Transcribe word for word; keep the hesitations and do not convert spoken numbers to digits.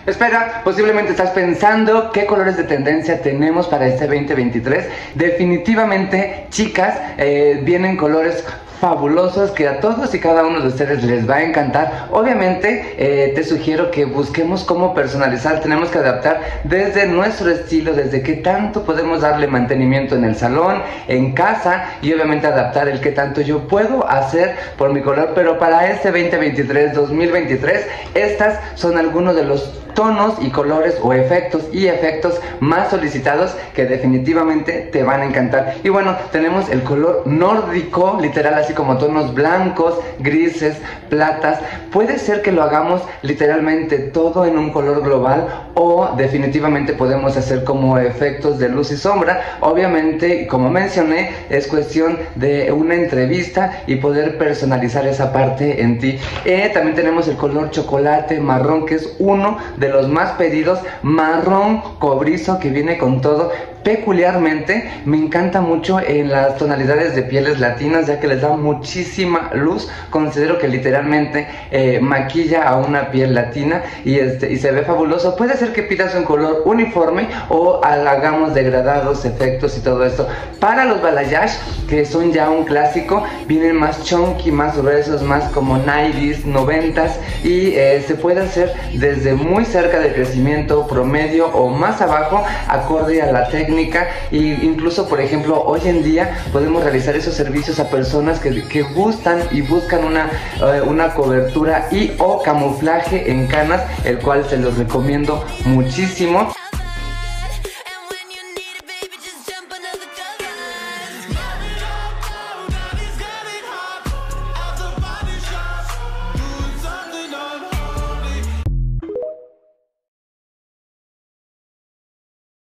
Espera, posiblemente estás pensando qué colores de tendencia tenemos para este veinte veintitrés. Definitivamente, chicas, eh, vienen colores fabulosos que a todos y cada uno de ustedes les va a encantar. Obviamente eh, te sugiero que busquemos cómo personalizar. Tenemos que adaptar desde nuestro estilo, desde qué tanto podemos darle mantenimiento en el salón, en casa, y obviamente adaptar el qué tanto yo puedo hacer por mi color. Pero para este veinte veintitrés, dos mil veintitrés, estas son algunos de los tonos y colores o efectos y efectos más solicitados que definitivamente te van a encantar. Y bueno, tenemos el color nórdico, literal, así como tonos blancos, grises, platas. Puede ser que lo hagamos literalmente todo en un color global, o definitivamente podemos hacer como efectos de luz y sombra. Obviamente, como mencioné, es cuestión de una entrevista y poder personalizar esa parte en ti. Eh, también tenemos el color chocolate marrón, que es uno de los más pedidos, marrón cobrizo, que viene con todo. Peculiarmente me encanta mucho en las tonalidades de pieles latinas, ya que les da muchísima luz. Considero que literalmente eh, maquilla a una piel latina y, este, y se ve fabuloso. Puede ser que pidas un color uniforme o hagamos degradados, efectos y todo esto. Para los balayage, que son ya un clásico, vienen más chunky, más gruesos, más como noventas, noventas, y eh, se puede hacer desde muy cerca del crecimiento promedio o más abajo, acorde a la técnica. E incluso, por ejemplo, hoy en día podemos realizar esos servicios a personas que, que gustan y buscan una, uh, una cobertura y o camuflaje en canas, el cual se los recomiendo muchísimo.